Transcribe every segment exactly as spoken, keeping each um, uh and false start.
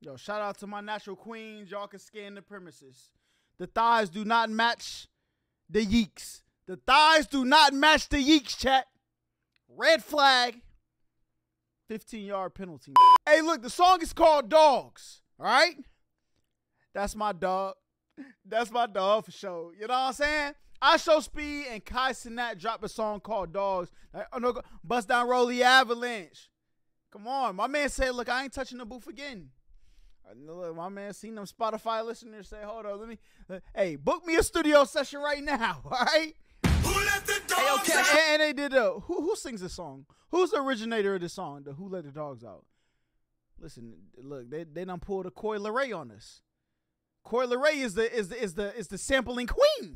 Yo, shout out to my natural queens. Y'all can scan the premises. The thighs do not match the yeeks. The thighs do not match the yeeks, chat. Red flag. fifteen yard penalty. Hey, look, the song is called Dogs. All right? That's my dog. That's my dog for sure. You know what I'm saying? I Show Speed and Kai Cenat dropped a song called Dogs. Like, oh no, Bust Down Rolly Avalanche. Come on. My man said, look, I ain't touching the booth again. Look, my man seen them Spotify listeners say, hold on, let me, uh, hey, book me a studio session right now, all right? Who let the dogs hey, okay. out? And, and they did a, who, who sings this song? Who's the originator of this song, the Who Let the Dogs Out? Listen, look, they, they done pulled a Coi Leray on us. Coi Leray is the, is the, is the, is the sampling queen.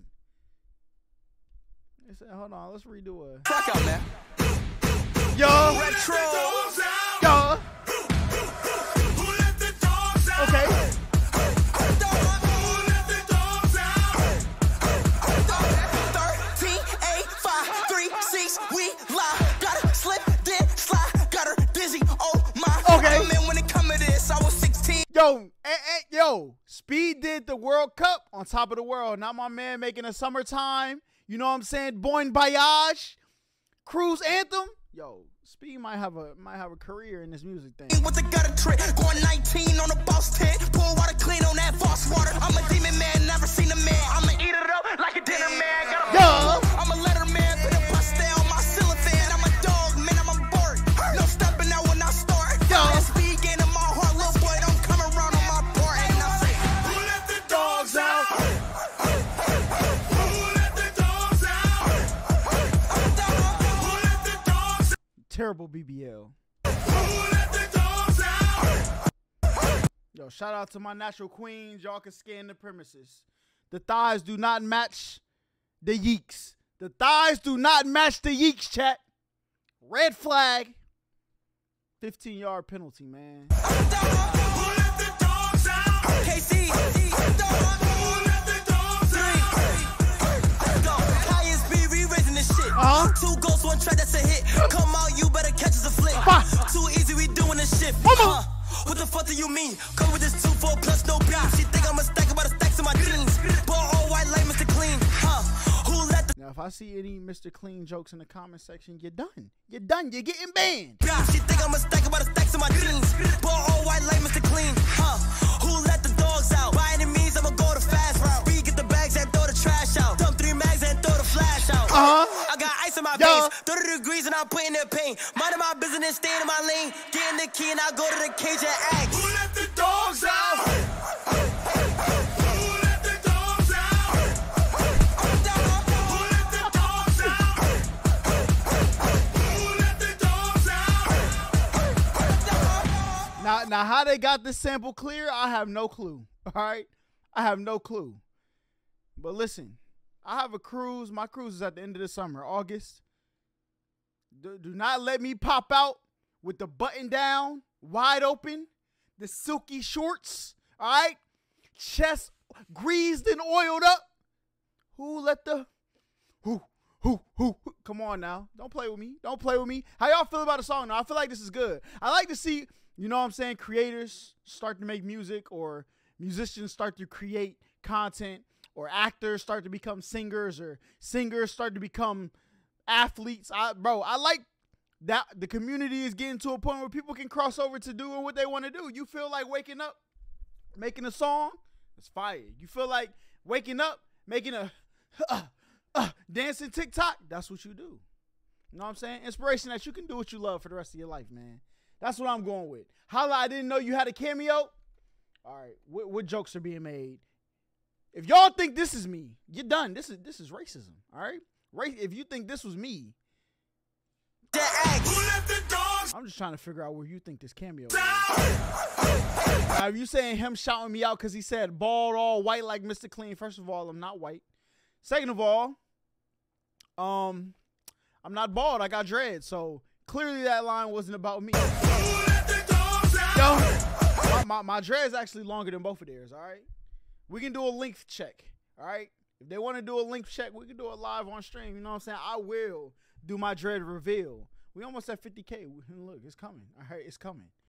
They said, hold on, let's redo a. Fuck out, man. Yo. Retro. Yo. Okay. thirteen, eight, five, three, six, we live. Got her slip, then slide. Got her dizzy, oh my. Okay. I mean, when it come to this, I was sixteen. Yo, eh, eh, yo, Speed did the World Cup on Top of the World. Now my man making a summertime, you know what I'm saying, Bon Voyage, cruise anthem. Yo, Speed might have a might have a career in this music thing. With the gutter trick, going nineteen on the boss tent. Pour water clean on that boss water. I'm a demon man, never seen a man. I'ma eat it up like a dinner man. Got a Yo. I'm a letter man, put a pastel on my cellophane. I'm a dog, man, I'm a bird. No stepping out when I start. Yo. Speed gain in my heart, little boy, don't come around on my part. And I say, who let the dogs out? Who let the dogs out? Who let the dogs out? Terrible B B L. Who let the dogs out? Yo, shout out to my natural queens. Y'all can scan the premises. The thighs do not match the yeeks. The thighs do not match the yeeks, chat. Red flag. fifteen yard penalty, man. Who let the dogs out? K C. Who let the dogs out? Highest speed, re-raising this shit. Uh-huh. Two goals, one track, that's a hit. Come out, you better catch us a flip. Bah. Too easy, we doing this shit. Mama. Uh, what the fuck do you mean? Come with this two, four plus no beat. She think I'm a stack about the stacks of my jeans. Ball all white like Mister Clean. Huh? Who let the Now, if I see any Mister Clean jokes in the comment section, you're done. You're done. You're getting banned. She think I'm a stack about the stacks of my jeans. Ball all white like Mister Clean. Huh? Who let the dogs out? By any means, I'ma go the fast route. We get the bags and throw the trash out. Dump three mags and throw the flash out. Uh-huh. I got ice in my Yo. veins. thirty degrees and I'm putting the pain. Minding my business, staying in my lane. Getting the key and I go to the cage and act. Who let the dogs out? Who let the dogs out? Who let the dogs out? Who let the dogs out? Now, now, how they got this sample clear, I have no clue. All right? I have no clue. But listen, I have a cruise. My cruise is at the end of the summer, August. Do, do not let me pop out with the button down, wide open, the silky shorts, all right? Chest greased and oiled up. Who let the, who, who, who, who, come on now. Don't play with me. Don't play with me. How y'all feel about the song now? I feel like this is good. I like to see, you know what I'm saying, creators start to make music, or musicians start to create content, or actors start to become singers, or singers start to become athletes. I, bro, I like that the community is getting to a point where people can cross over to doing what they want to do. You feel like waking up, making a song, it's fire. You feel like waking up, making a uh, uh, dancing TikTok, that's what you do. You know what I'm saying? Inspiration that you can do what you love for the rest of your life, man. That's what I'm going with. Holla, I didn't know you had a cameo. All right, what, what jokes are being made? If y'all think this is me, you're done. This is this is racism. All right, Race. If you think this was me, I'm just trying to figure out where you think this cameo is. Now, if you saying him shouting me out because he said bald, all white like Mister Clean, first of all, I'm not white. Second of all, um, I'm not bald. I got dreads, so clearly that line wasn't about me. Yo, my, my, my dreads actually longer than both of theirs. All right. We can do a length check, all right? If they want to do a length check, we can do it live on stream. You know what I'm saying? I will do my dread reveal. We almost at fifty K. Look, it's coming. All right, it's coming.